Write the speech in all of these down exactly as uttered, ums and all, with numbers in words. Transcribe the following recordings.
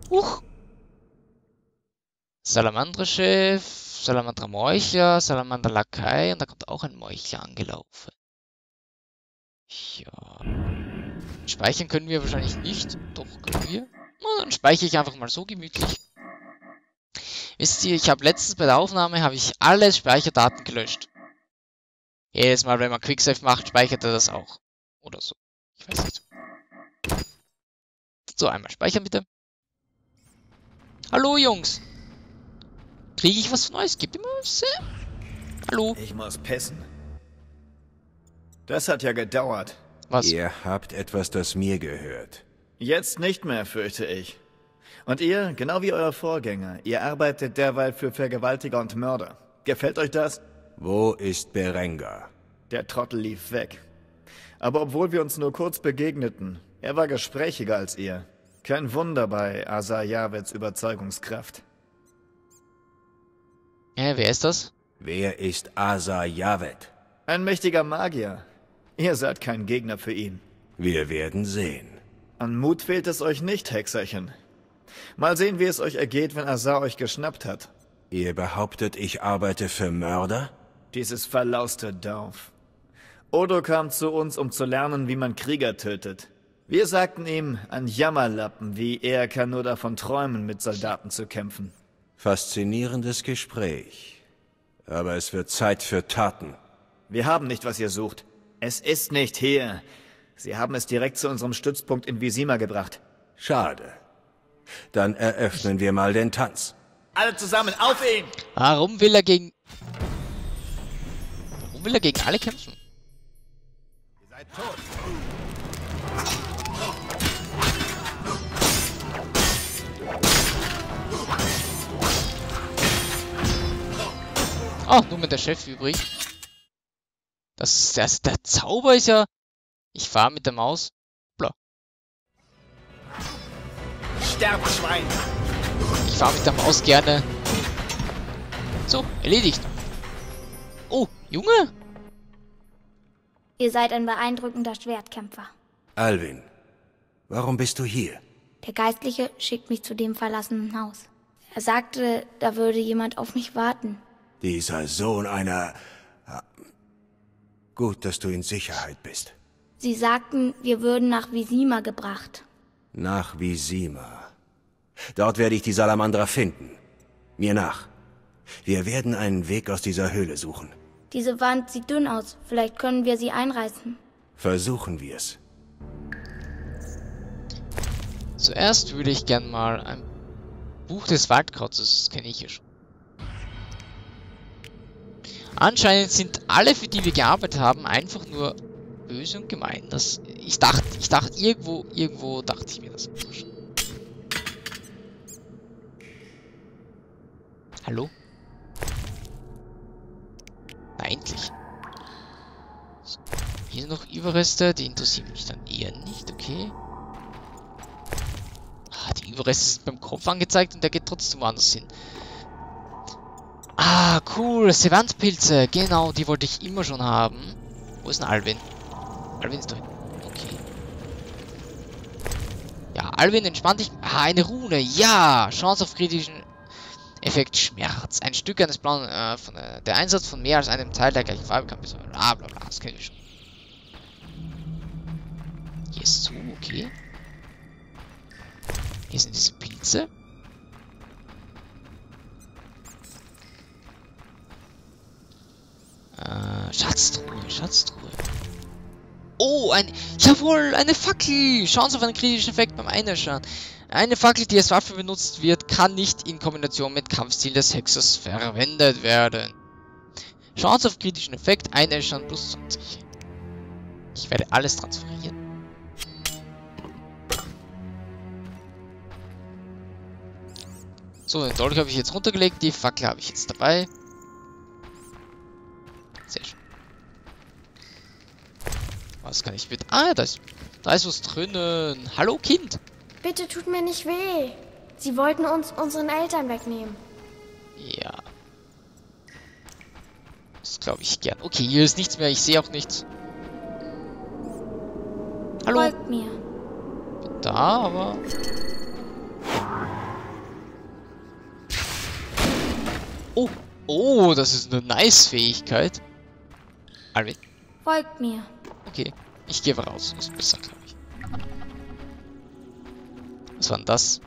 Huch! Salamandra-Chef, Salamandra-Meuchler, Salamander-Lakai und da kommt auch ein Meuchler angelaufen. Ja. Speichern können wir wahrscheinlich nicht. Doch, können wir. Na, dann speichere ich einfach mal so gemütlich. Wisst ihr, ich habe letztens bei der Aufnahme habe ich alle Speicherdaten gelöscht. Jedes Mal, wenn man Quicksave macht, speichert er das auch. Oder so. Ich weiß nicht. So, einmal speichern bitte. Hallo Jungs. Kriege ich was Neues? Gibt immer was? Hallo. Ich muss pissen. Das hat ja gedauert. Was? Ihr habt etwas, das mir gehört. Jetzt nicht mehr, fürchte ich. Und ihr, genau wie euer Vorgänger, ihr arbeitet derweil für Vergewaltiger und Mörder. Gefällt euch das? Wo ist Berengar? Der Trottel lief weg. Aber obwohl wir uns nur kurz begegneten, er war gesprächiger als ihr. Kein Wunder bei Asa Javeds Überzeugungskraft. Hä, wer ist das? Wer ist Asa Javed? Ein mächtiger Magier. Ihr seid kein Gegner für ihn. Wir werden sehen. An Mut fehlt es euch nicht, Hexerchen. Mal sehen, wie es euch ergeht, wenn Asa euch geschnappt hat. Ihr behauptet, ich arbeite für Mörder? Dieses verlauste Dorf. Odo kam zu uns, um zu lernen, wie man Krieger tötet. Wir sagten ihm, ein Jammerlappen wie er kann nur davon träumen, mit Soldaten zu kämpfen. Faszinierendes Gespräch. Aber es wird Zeit für Taten. Wir haben nicht, was ihr sucht. Es ist nicht hier. Sie haben es direkt zu unserem Stützpunkt in Vizima gebracht. Schade. Dann eröffnen wir mal den Tanz. Alle zusammen, auf ihn! Warum will er gegen... Warum will er gegen alle kämpfen? Ihr seid tot. Oh, nur mit der Chef übrig. Das, das, der Zauber ist ja... Ich fahre mit der Maus. Bla. Sterb, Schwein! Ich fahre mit der Maus gerne. So, erledigt. Oh, Junge? Ihr seid ein beeindruckender Schwertkämpfer. Alvin, warum bist du hier? Der Geistliche schickt mich zu dem verlassenen Haus. Er sagte, da würde jemand auf mich warten. Dieser Sohn einer... Gut, dass du in Sicherheit bist. Sie sagten, wir würden nach Vizima gebracht. Nach Vizima. Dort werde ich die Salamandra finden. Mir nach. Wir werden einen Weg aus dieser Höhle suchen. Diese Wand sieht dünn aus. Vielleicht können wir sie einreißen. Versuchen wir's. Zuerst würde ich gern mal ein Buch des Waldkrautes, das kenne ich ja schon. Anscheinend sind alle, für die wir gearbeitet haben, einfach nur böse und gemein. Das, ich dachte, ich dachte, irgendwo, irgendwo dachte ich mir das schon. Hallo? Na, endlich. So, hier sind noch Überreste, die interessieren mich dann eher nicht, okay. Ah, die Überreste sind beim Kopf angezeigt und der geht trotzdem woanders hin. Ah, cool, Sevantpilze, genau, die wollte ich immer schon haben. Wo ist denn Alvin? Alvin ist doch hinten. Okay. Ja, Alvin, entspann dich. Ah, eine Rune, ja! Chance auf kritischen Effekt Schmerz. Ein Stück eines blauen, äh, von, äh, der Einsatz von mehr als einem Teil der gleichen Farbe kann bis bla bla bla, das kennen wir schon. Hier ist so, okay. Hier sind diese Pilze. Äh, Schatztruhe, Schatztruhe. Oh, ein... Jawohl, eine Fackel! Chance auf einen kritischen Effekt beim Einäschern. Eine Fackel, die als Waffe benutzt wird, kann nicht in Kombination mit Kampfstil des Hexers verwendet werden. Chance auf kritischen Effekt, Einäschern plus zwanzig. Ich werde alles transferieren. So, den Dolch habe ich jetzt runtergelegt, die Fackel habe ich jetzt dabei. Sehr schön. Was kann ich mit... Ah, da ist, da ist was drinnen. Hallo, Kind. Bitte tut mir nicht weh. Sie wollten uns unseren Eltern wegnehmen. Ja. Das glaube ich gern. Okay, hier ist nichts mehr. Ich sehe auch nichts. Hallo. Folgt mir. Bin da, aber... Oh, oh, das ist eine Nice-Fähigkeit. Alvin. Folgt mir. Okay, ich gehe raus. Ist besser, glaube ich. Was war denn das?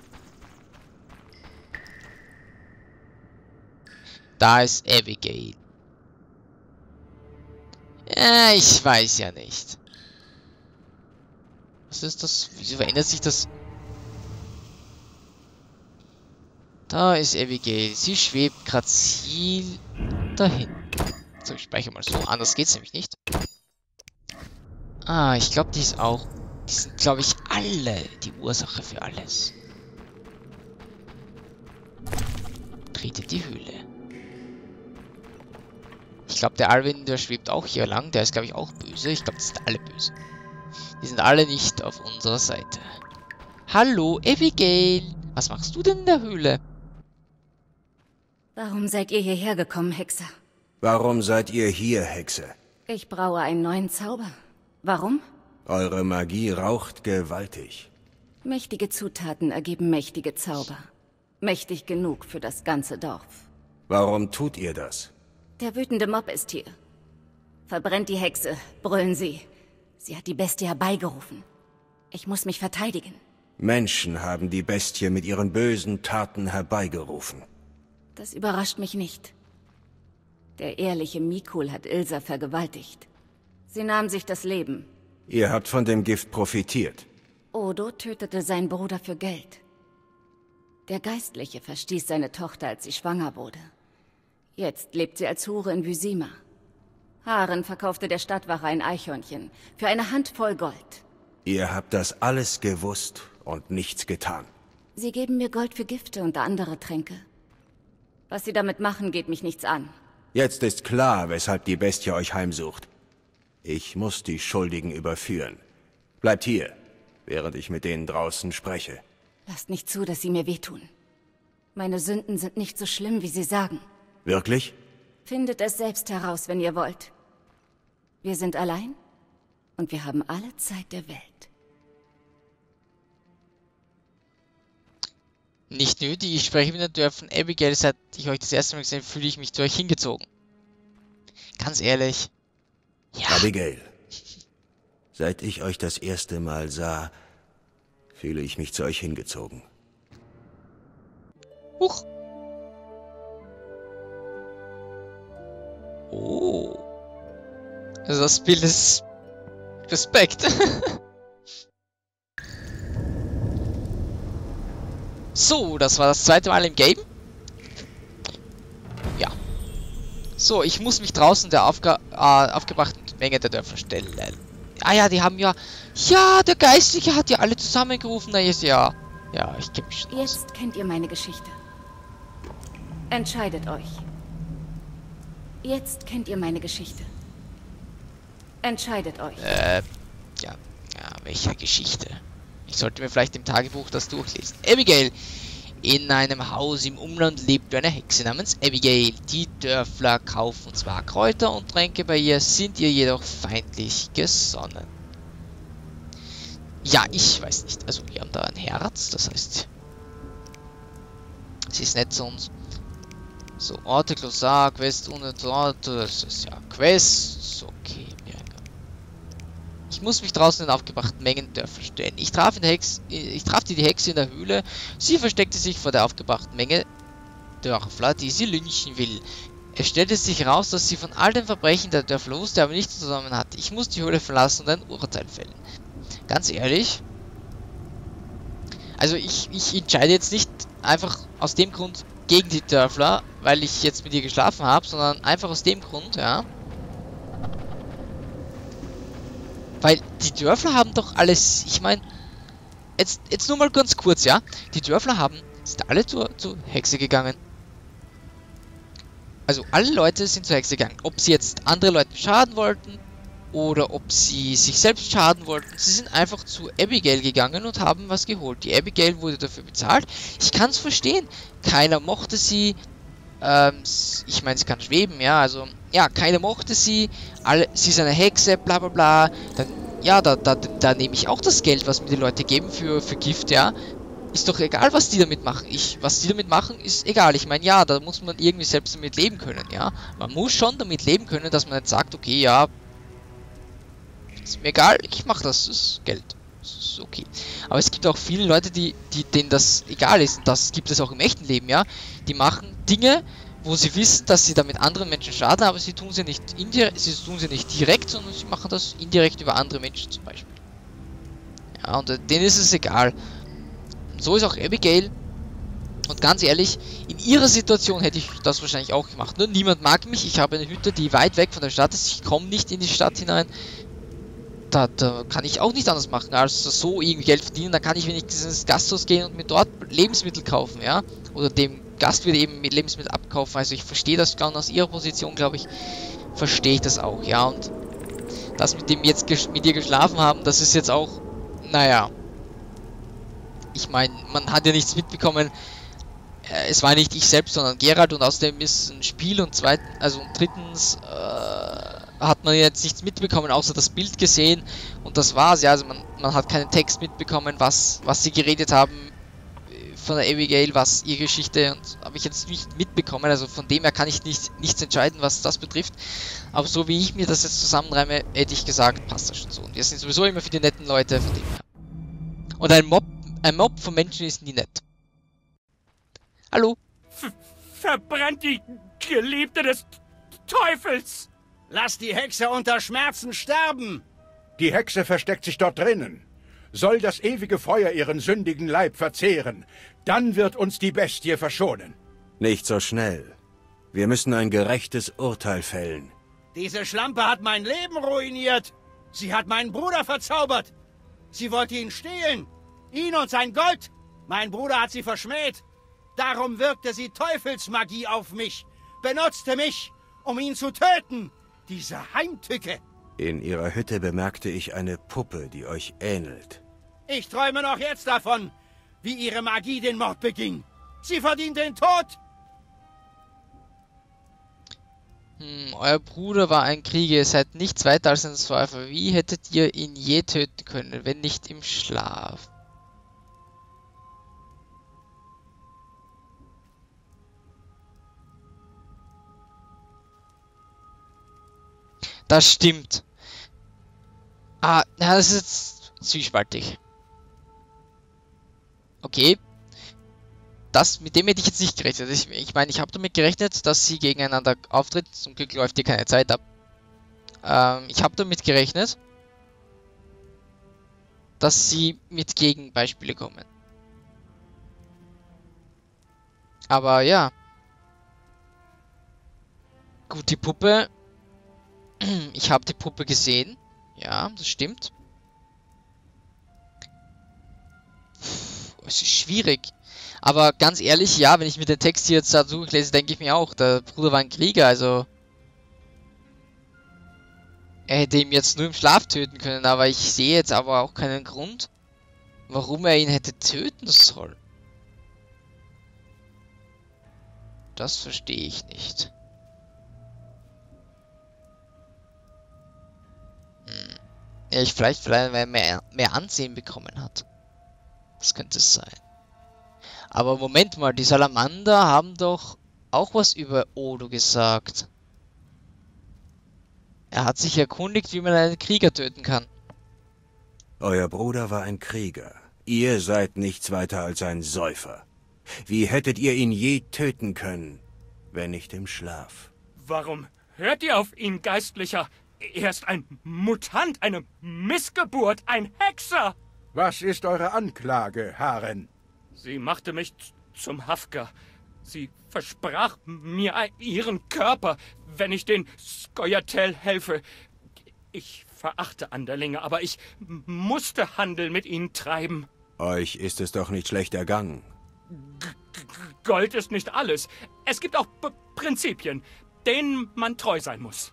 Da ist Abigail. Ja, ich weiß ja nicht. Was ist das? Wieso verändert sich das? Da ist Abigail. Sie schwebt gerade Ziel dahin. So, ich speichere mal so. Anders geht's nämlich nicht. Ah, ich glaube, die ist auch... Die sind, glaube ich, alle die Ursache für alles. Tretet die Höhle. Ich glaube, der Alvin, der schwebt auch hier lang. Der ist, glaube ich, auch böse. Ich glaube, die sind alle böse. Die sind alle nicht auf unserer Seite. Hallo, Abigail. Was machst du denn in der Höhle? Warum seid ihr hierher gekommen, Hexer? Warum seid ihr hier, Hexe? Ich braue einen neuen Zauber. Warum? Eure Magie raucht gewaltig. Mächtige Zutaten ergeben mächtige Zauber. Mächtig genug für das ganze Dorf. Warum tut ihr das? Der wütende Mob ist hier. Verbrennt die Hexe, brüllen sie. Sie hat die Bestie herbeigerufen. Ich muss mich verteidigen. Menschen haben die Bestie mit ihren bösen Taten herbeigerufen. Das überrascht mich nicht. Der ehrliche Mikul hat Ilsa vergewaltigt. Sie nahm sich das Leben. Ihr habt von dem Gift profitiert. Odo tötete seinen Bruder für Geld. Der Geistliche verstieß seine Tochter, als sie schwanger wurde. Jetzt lebt sie als Hure in Vizima. Haren verkaufte der Stadtwache ein Eichhörnchen für eine Handvoll Gold. Ihr habt das alles gewusst und nichts getan. Sie geben mir Gold für Gifte und andere Tränke. Was sie damit machen, geht mich nichts an. Jetzt ist klar, weshalb die Bestie euch heimsucht. Ich muss die Schuldigen überführen. Bleibt hier, während ich mit denen draußen spreche. Lasst nicht zu, dass sie mir wehtun. Meine Sünden sind nicht so schlimm, wie sie sagen. Wirklich? Findet es selbst heraus, wenn ihr wollt. Wir sind allein und wir haben alle Zeit der Welt. Nicht nötig, ich spreche mit den Dörfern. Abigail, seit ich euch das erste Mal gesehen habe, fühle ich mich zu euch hingezogen. Ganz ehrlich. Ja. Abigail, seit ich euch das erste Mal sah, fühle ich mich zu euch hingezogen. Huch. Oh. Also das Bild ist... Respekt. So, das war das zweite Mal im Game. Ja. So, ich muss mich draußen der aufge äh, aufgebrachten Menge der Dörfer stellen. Ah ja, die haben ja... Ja, der Geistliche hat ja alle zusammengerufen. Na ist ja... Ja, ich kenne mich schon aus. Jetzt kennt ihr meine Geschichte. Entscheidet euch. Jetzt kennt ihr meine Geschichte. Entscheidet euch. Äh, ja. Ja, welche Geschichte? Ich sollte mir vielleicht im Tagebuch das durchlesen. Abigail. In einem Haus im Umland lebt eine Hexe namens Abigail. Die Dörfler kaufen zwar Kräuter und Tränke bei ihr, sind ihr jedoch feindlich gesonnen. Ja, ich weiß nicht. Also, wir haben da ein Herz, das heißt... Sie ist nett zu uns. So, Orte, Glossar, Quest, ohne Orte, das ist ja Quest. Okay, ja. Ich muss mich draußen in aufgebrachten Mengen Dörfer stellen. Ich traf, in der Hex, ich traf die, die Hexe in der Höhle. Sie versteckte sich vor der aufgebrachten Menge Dörfler, die sie lynchen will. Es stellte sich heraus, dass sie von all den Verbrechen der Dörfler wusste, aber nichts zusammen hatte. Ich muss die Höhle verlassen und ein Urteil fällen. Ganz ehrlich. Also ich, ich entscheide jetzt nicht einfach aus dem Grund gegen die Dörfler, weil ich jetzt mit ihr geschlafen habe, sondern einfach aus dem Grund, ja. Weil die Dörfler haben doch alles, ich meine, jetzt, jetzt nur mal ganz kurz, ja. Die Dörfler haben, sind alle zur, zur Hexe gegangen. Also alle Leute sind zur Hexe gegangen. Ob sie jetzt andere Leute schaden wollten oder ob sie sich selbst schaden wollten. Sie sind einfach zu Abigail gegangen und haben was geholt. Die Abigail wurde dafür bezahlt. Ich kann es verstehen. Keiner mochte sie. Ähm, ich meine, sie kann schweben, ja. Also, ja, keiner mochte sie. Alle, sie ist eine Hexe, bla bla bla. Dann, ja, da, da, da nehme ich auch das Geld, was mir die Leute geben für, für Gift, ja. ist doch egal, was die damit machen. Ich, was die damit machen, ist egal. Ich meine, ja, da muss man irgendwie selbst damit leben können, ja. Man muss schon damit leben können, dass man nicht sagt, okay, ja, ist mir egal, ich mache das, das ist Geld. Das ist okay. Aber es gibt auch viele Leute, die, die, denen das egal ist. Und das gibt es auch im echten Leben, ja. Die machen Dinge, wo sie wissen, dass sie damit anderen Menschen schaden, aber sie tun sie nicht indirekt, sie tun sie nicht direkt, sondern sie machen das indirekt über andere Menschen zum Beispiel. Ja, und denen ist es egal. So ist auch Abigail. Und ganz ehrlich, in ihrer Situation hätte ich das wahrscheinlich auch gemacht. Nur niemand mag mich. Ich habe eine Hütte, die weit weg von der Stadt ist. Ich komme nicht in die Stadt hinein. Da, da kann ich auch nicht anders machen, als so irgendwie Geld verdienen. Da kann ich wenigstens ins Gasthaus gehen und mir dort Lebensmittel kaufen, ja. Oder dem Gastwirt eben mit Lebensmittel abkaufen. Also ich verstehe das gerade aus ihrer Position, glaube ich, verstehe ich das auch, ja. Und das mit dem jetzt mit ihr geschlafen haben, das ist jetzt auch, naja. Ich meine, man hat ja nichts mitbekommen. Äh, es war nicht ich selbst, sondern Geralt, und außerdem ist ein Spiel, und zweitens, also und drittens äh, hat man jetzt nichts mitbekommen, außer das Bild gesehen, und das war's, ja. Also man, man hat keinen Text mitbekommen, was, was sie geredet haben von der Abigail, was ihre Geschichte, und habe ich jetzt nicht mitbekommen, also von dem her kann ich nicht, nichts entscheiden, was das betrifft. Aber so wie ich mir das jetzt zusammenreime, hätte ich gesagt, passt das schon so. Und wir sind sowieso immer für die netten Leute, von dem her. Und ein Mob Ein Mob von Menschen ist nie nett. Hallo? Ver verbrennt die Geliebte des Teufels! Lass die Hexe unter Schmerzen sterben! Die Hexe versteckt sich dort drinnen. Soll das ewige Feuer ihren sündigen Leib verzehren, dann wird uns die Bestie verschonen. Nicht so schnell. Wir müssen ein gerechtes Urteil fällen. Diese Schlampe hat mein Leben ruiniert. Sie hat meinen Bruder verzaubert. Sie wollte ihn stehlen. Ihn und sein Gold. Mein Bruder hat sie verschmäht. Darum wirkte sie Teufelsmagie auf mich. Benutzte mich, um ihn zu töten. Diese Heimtücke. In ihrer Hütte bemerkte ich eine Puppe, die euch ähnelt. Ich träume noch jetzt davon, wie ihre Magie den Mord beging. Sie verdient den Tod. Hm, euer Bruder war ein Krieger, ihr seid nichts weiter als ein Säufer. Wie hättet ihr ihn je töten können, wenn nicht im Schlaf? Das stimmt. Ah, na, das ist jetzt zwiespaltig. Okay. Das, mit dem hätte ich jetzt nicht gerechnet. Ich meine, ich, mein, ich habe damit gerechnet, dass sie gegeneinander auftritt. Zum Glück läuft hier keine Zeit ab. Ähm, ich habe damit gerechnet, dass sie mit Gegenbeispiele kommen. Aber ja. Gut, die Puppe. Ich habe die Puppe gesehen. Ja, das stimmt. Es ist schwierig. Aber ganz ehrlich, ja, wenn ich mir den Text hier jetzt da durchlese, denke ich mir auch, der Bruder war ein Krieger, also... Er hätte ihn jetzt nur im Schlaf töten können, aber ich sehe jetzt aber auch keinen Grund, warum er ihn hätte töten sollen. Das verstehe ich nicht. Hm. Ja, ich vielleicht, vielleicht weil er mehr, mehr Ansehen bekommen hat. Das könnte es sein. Aber Moment mal, die Salamander haben doch auch was über Odo gesagt. Er hat sich erkundigt, wie man einen Krieger töten kann. Euer Bruder war ein Krieger. Ihr seid nichts weiter als ein Säufer. Wie hättet ihr ihn je töten können, wenn nicht im Schlaf? Warum hört ihr auf ihn, Geistlicher? Er ist ein Mutant, eine Missgeburt, ein Hexer! Was ist eure Anklage, Haren? Sie machte mich zum Hafka. Sie versprach mir ihren Körper, wenn ich den Scoia'tael helfe. Ich verachte Anderlinge, aber ich musste Handel mit ihnen treiben. Euch ist es doch nicht schlecht ergangen. G Gold ist nicht alles. Es gibt auch B Prinzipien, denen man treu sein muss.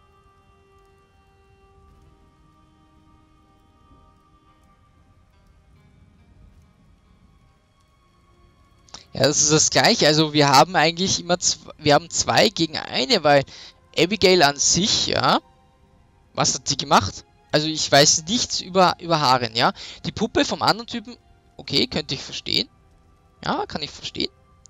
Ja, das ist das Gleiche. Also wir haben eigentlich immer zwei, wir haben zwei gegen eine, weil Abigail an sich, ja, was hat sie gemacht? Also ich weiß nichts über, über Haren, ja. Die Puppe vom anderen Typen, okay, könnte ich verstehen. Ja, kann ich verstehen.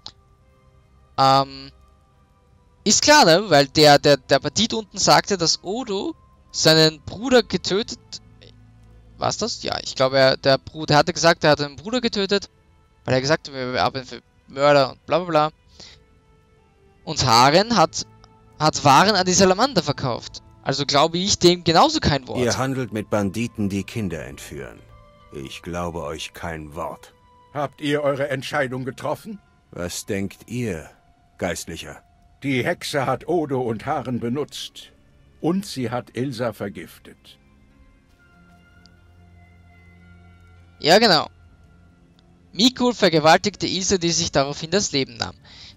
Ähm, ist klar, ne? Weil der, der, der Bandit unten sagte, dass Odo seinen Bruder getötet... War's das? Ja, ich glaube, er, der Bruder hatte gesagt, er hat einen Bruder getötet. Weil er gesagt hat, wir arbeiten für Mörder und bla bla bla. Und Haren hat, hat Waren an die Salamander verkauft. Also glaube ich dem genauso kein Wort. Ihr handelt mit Banditen, die Kinder entführen. Ich glaube euch kein Wort. Habt ihr eure Entscheidung getroffen? Was denkt ihr, Geistlicher? Die Hexe hat Odo und Haren benutzt. Und sie hat Ilsa vergiftet. Ja, genau. Mikul vergewaltigte Ilsa, die sich daraufhin das Leben nahm.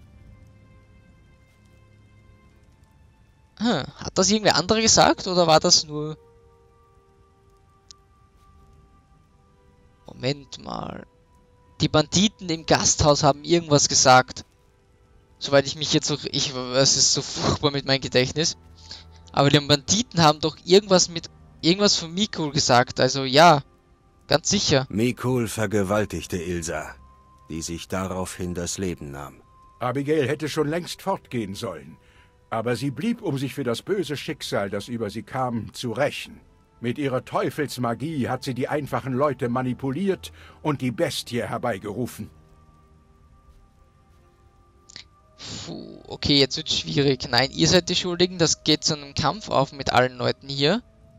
Hm, hat das irgendwer andere gesagt, oder war das nur... Moment mal. Die Banditen im Gasthaus haben irgendwas gesagt. Soweit ich mich jetzt noch... Ich, es ist so furchtbar mit meinem Gedächtnis. Aber die Banditen haben doch irgendwas mit... Irgendwas von Mikul gesagt, also ja. Ganz sicher. Mikul vergewaltigte Ilsa, die sich daraufhin das Leben nahm. Abigail hätte schon längst fortgehen sollen. Aber sie blieb, um sich für das böse Schicksal, das über sie kam, zu rächen. Mit ihrer Teufelsmagie hat sie die einfachen Leute manipuliert und die Bestie herbeigerufen. Puh, okay, jetzt wird's schwierig. Nein, ihr seid die Schuldigen, das geht zu einem Kampf auf mit allen Leuten hier.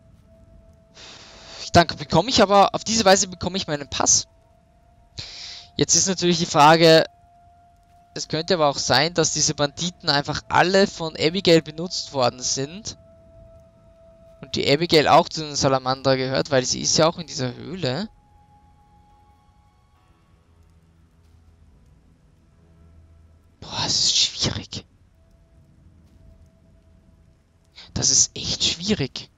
Dann bekomme ich aber, auf diese Weise bekomme ich meinen Pass. Jetzt ist natürlich die Frage, es könnte aber auch sein, dass diese Banditen einfach alle von Abigail benutzt worden sind. Und die Abigail auch zu den Salamander gehört, weil sie ist ja auch in dieser Höhle. Boah, es ist schwierig. Das ist echt schwierig.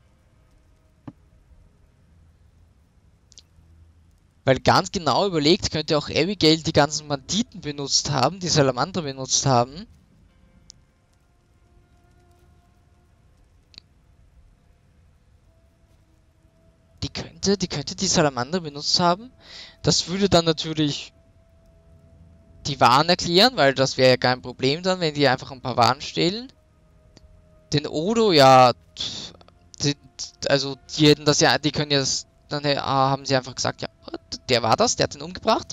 Weil ganz genau überlegt, könnte auch Abigail die ganzen Banditen benutzt haben, die Salamander benutzt haben. Die könnte, die könnte die Salamander benutzt haben. Das würde dann natürlich die Waren erklären, weil das wäre ja kein Problem dann, wenn die einfach ein paar Waren stehlen. Den Odo, ja, die, also die hätten das ja, die können ja das, dann äh, haben sie einfach gesagt, ja, der war das, der hat ihn umgebracht.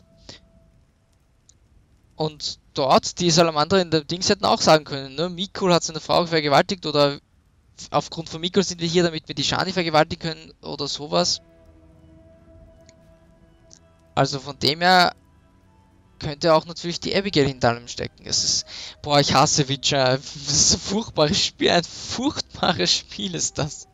Und dort, die Salamander in der Dings hätten auch sagen können, ne, Mikul hat seine Frau vergewaltigt oder aufgrund von Mikul sind wir hier, damit wir die Shani vergewaltigen können oder sowas. Also von dem her könnte auch natürlich die Abigail hinter allem stecken. Es ist, boah, ich hasse Witcher. Das ist ein furchtbares Spiel, ein furchtbares Spiel ist das.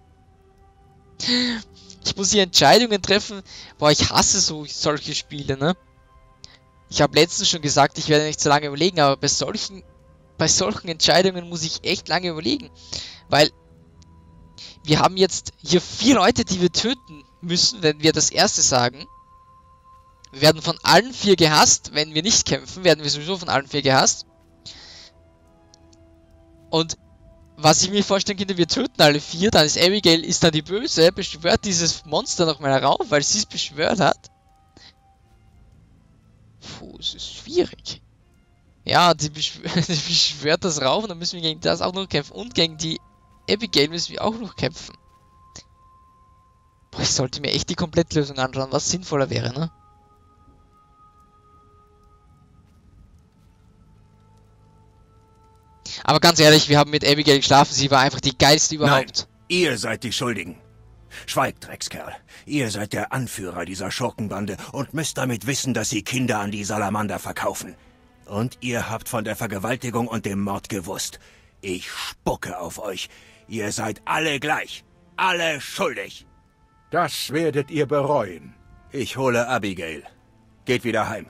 Ich muss hier Entscheidungen treffen. Boah, ich hasse so solche Spiele, ne? Ich habe letztens schon gesagt, ich werde nicht so lange überlegen, aber bei solchen, bei solchen Entscheidungen muss ich echt lange überlegen. Weil wir haben jetzt hier vier Leute, die wir töten müssen, wenn wir das erste sagen. Wir werden von allen vier gehasst. Wenn wir nicht kämpfen, werden wir sowieso von allen vier gehasst. Und was ich mir vorstellen könnte, wir töten alle vier, dann ist Abigail, ist dann die Böse, beschwört dieses Monster nochmal herauf, weil sie es beschwört hat. Puh, es ist schwierig. Ja, die beschwört, die beschwört das rauf und dann müssen wir gegen das auch noch kämpfen. Und gegen die Abigail müssen wir auch noch kämpfen. Boah, ich sollte mir echt die Komplettlösung anschauen, was sinnvoller wäre, ne? Aber ganz ehrlich, wir haben mit Abigail geschlafen, sie war einfach die geilste überhaupt. Nein, ihr seid die Schuldigen. Schweigt, Dreckskerl. Ihr seid der Anführer dieser Schurkenbande und müsst damit wissen, dass sie Kinder an die Salamander verkaufen. Und ihr habt von der Vergewaltigung und dem Mord gewusst. Ich spucke auf euch. Ihr seid alle gleich. Alle schuldig. Das werdet ihr bereuen. Ich hole Abigail. Geht wieder heim.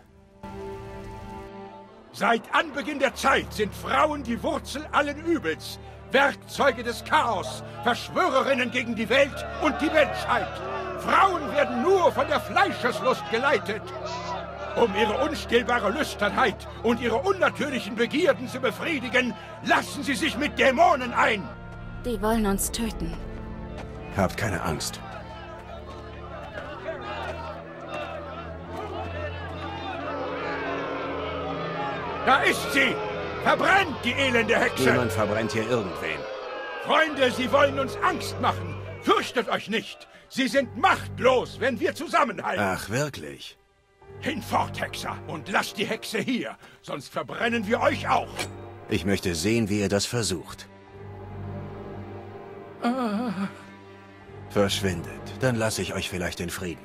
Seit Anbeginn der Zeit sind Frauen die Wurzel allen Übels. Werkzeuge des Chaos, Verschwörerinnen gegen die Welt und die Menschheit. Frauen werden nur von der Fleischeslust geleitet. Um ihre unstillbare Lüsternheit und ihre unnatürlichen Begierden zu befriedigen, lassen sie sich mit Dämonen ein. Die wollen uns töten. Habt keine Angst. Da ist sie! Verbrennt, die elende Hexe! Niemand verbrennt hier irgendwen. Freunde, sie wollen uns Angst machen. Fürchtet euch nicht. Sie sind machtlos, wenn wir zusammenhalten. Ach, wirklich? Hinfort, Hexer, und lasst die Hexe hier, sonst verbrennen wir euch auch. Ich möchte sehen, wie ihr das versucht. Ah. Verschwindet, dann lasse ich euch vielleicht in Frieden.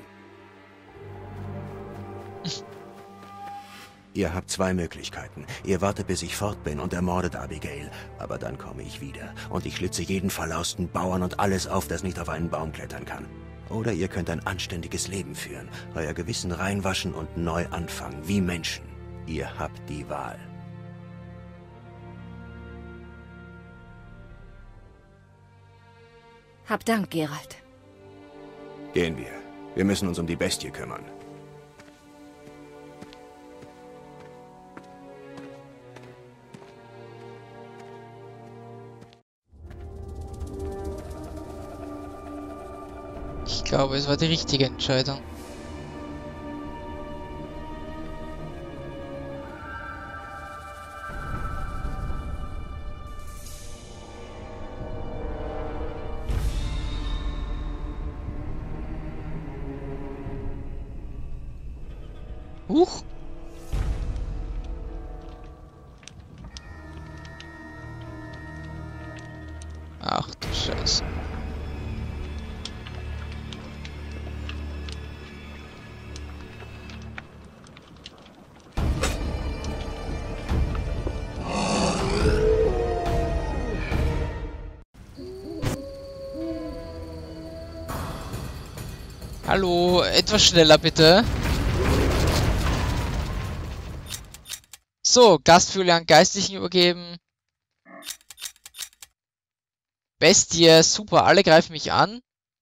Ihr habt zwei Möglichkeiten. Ihr wartet, bis ich fort bin und ermordet Abigail. Aber dann komme ich wieder und ich schlitze jeden verlausten Bauern und alles auf, das nicht auf einen Baum klettern kann. Oder ihr könnt ein anständiges Leben führen, euer Gewissen reinwaschen und neu anfangen, wie Menschen. Ihr habt die Wahl. Hab Dank, Geralt. Gehen wir. Wir müssen uns um die Bestie kümmern. Ich glaube, es war die richtige Entscheidung. Huch! Ach du Scheiße. Hallo, etwas schneller bitte. So, Gastführer an Geistlichen übergeben. Bestie, super, alle greifen mich an.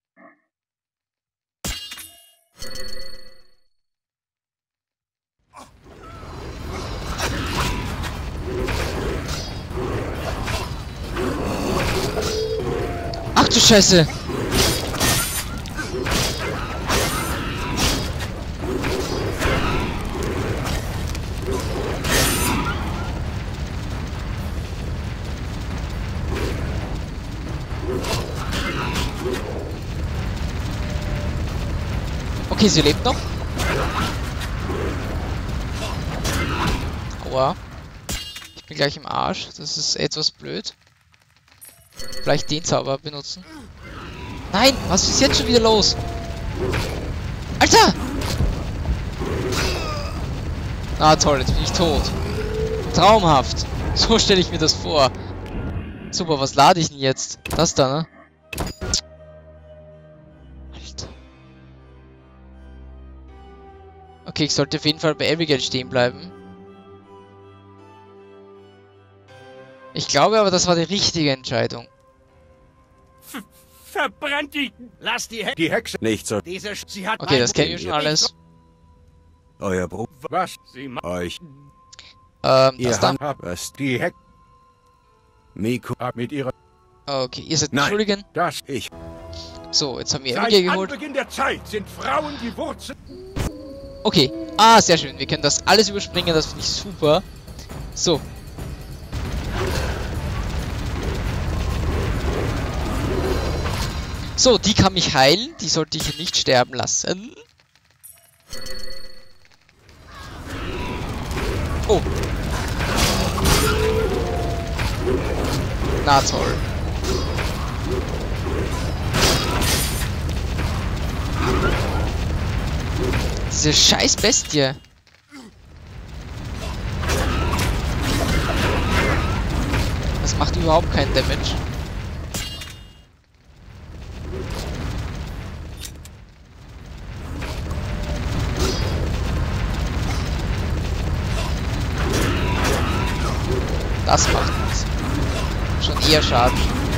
Ach du Scheiße! Okay, sie lebt noch. Aua. Ich bin gleich im Arsch. Das ist etwas blöd. Vielleicht den Zauber benutzen. Nein, was ist jetzt schon wieder los? Alter! Ah toll, jetzt bin ich tot. Traumhaft. So stelle ich mir das vor. Super, was lade ich denn jetzt? Das da, ne? Alter. Okay, ich sollte auf jeden Fall bei Abigail stehen bleiben. Ich glaube aber, das war die richtige Entscheidung. Ver verbrennt die... Lass die Hexe... Die Hexe... Nicht so. Diese... Sch Sie hat... Okay, das kennen wir schon alles. Euer Bruder. Was? Sie ma Euch. Ähm, Ihr das da. habt was. Die Hexe... Miku. Mit ihrer... Okay, ihr seid Nein. Entschuldigen. Das... Ich. So, jetzt haben wir Seit Abigail geholt. Anbeginn der Zeit sind Frauen die Wurzel... Okay. Ah, sehr schön. Wir können das alles überspringen. Das finde ich super. So. So, die kann mich heilen. Die sollte ich nicht sterben lassen. Oh. Na toll. Diese scheiß Bestie. Das macht überhaupt keinen Damage. Das macht nichts. Schon eher Schaden.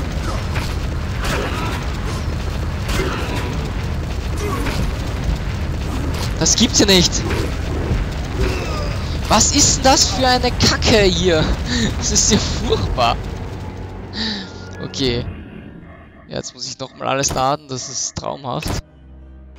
Das gibt's ja nicht. Was ist denn das für eine Kacke hier? Das ist ja furchtbar. Okay. Jetzt muss ich nochmal alles laden. Das ist traumhaft.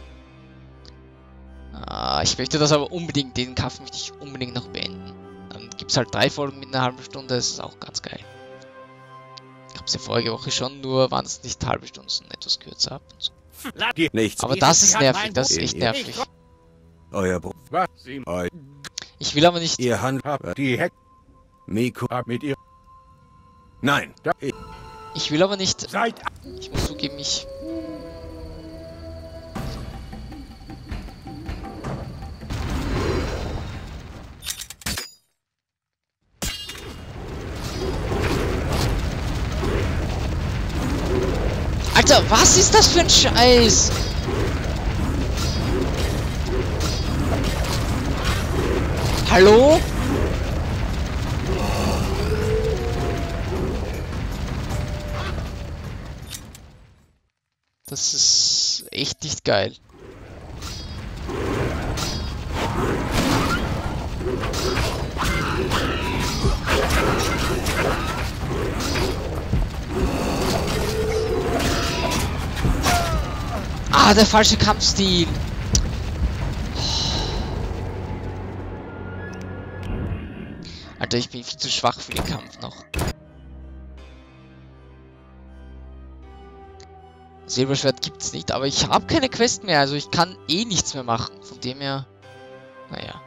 Ah, ich möchte das aber unbedingt, den Kampf möchte ich unbedingt noch beenden. Dann gibt es halt drei Folgen mit einer halben Stunde, das ist auch ganz geil. Gab es ja vorige Woche schon, nur waren es nicht halbe Stunden, sondern etwas kürzer ab und so. Nichts. Aber das ist nervig, das ist echt nervig. Euer Bruder. Was? Ich will aber nicht... Ihr Hand... Die Heck Miku... mit ihr. Nein. Ich, Ich will aber nicht... Seid Ich muss zugeben, ich... Alter, was ist das für ein Scheiß? Hallo? Das ist echt nicht geil. Ah, der falsche Kampfstil. Alter, ich bin viel zu schwach für den Kampf noch. Silberschwert gibt's nicht, aber ich habe keine Quest mehr, also ich kann eh nichts mehr machen. Von dem her... Naja.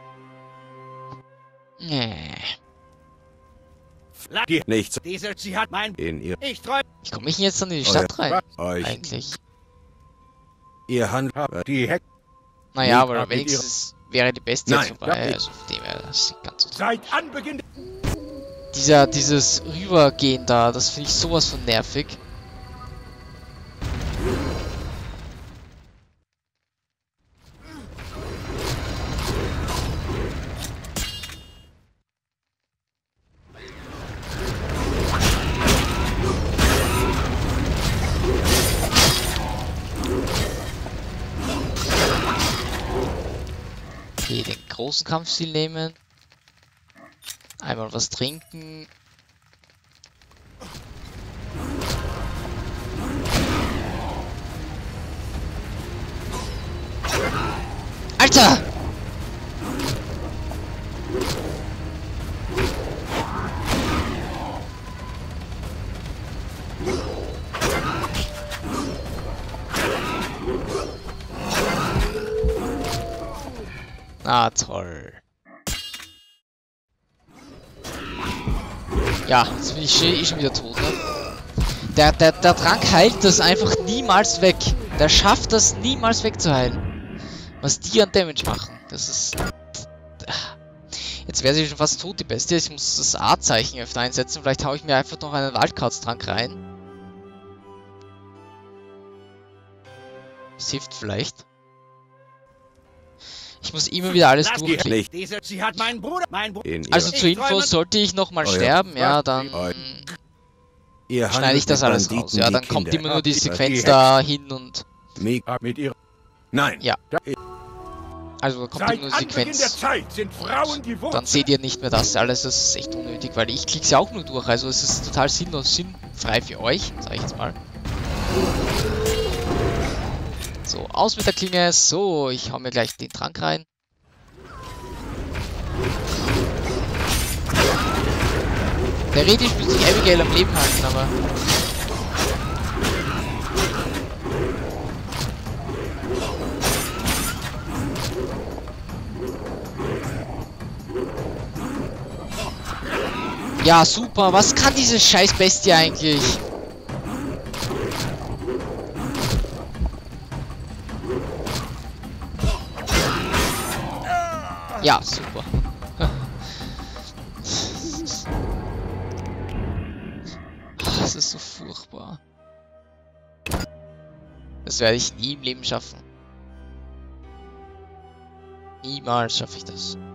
Nee. die nichts. Diese, sie hat mein... In ihr... Ich träume... Wie komme ich denn jetzt dann in die Stadt rein? Euch... Eigentlich. Ihr Hand... die Heck. Naja, Mit- aber mit wenigstens wäre die Bestie jetzt Nein, vorbei, ja, also von dem her, das ist ganz so. Seit Anbeginn Dieser, dieses Rübergehen da, das finde ich sowas von nervig. Okay, den großen Kampfstil nehmen. Einmal was trinken. Alter! Ah, toll. Ja, jetzt bin ich eh schon wieder tot, ne? Der, der, der Trank heilt das einfach niemals weg. Der schafft das niemals wegzuheilen. Was die an Damage machen, das ist... Jetzt wäre sie schon fast tot, die Bestie. Ich muss das A-Zeichen öfter einsetzen. Vielleicht haue ich mir einfach noch einen Wildcards-Trank rein. Das hilft vielleicht. Ich muss immer wieder alles durchklicken. Diese, sie hat meinen Bruder... Mein Bruder... Also zur Info, sollte ich nochmal sterben, ja, dann schneide ich das alles raus. Ja, dann kommt immer nur die Sequenz da hin und... mit ihr. Nein. Ja. Also kommt immer nur die Sequenz. Der Zeit sind Frauen die Wurzel. Dann seht ihr nicht mehr das alles, das ist echt unnötig, weil ich klicke ja auch nur durch, also es ist total sinnlos, sinnfrei für euch, sag ich jetzt mal. So, aus mit der Klinge. So, ich hau mir gleich den Trank rein. Theoretisch müsste ich Abigail am Leben halten, aber... Ja, super. Was kann diese scheiß Bestie eigentlich? Ja, super. Das ist so furchtbar. Das werde ich nie im Leben schaffen. Niemals schaffe ich das.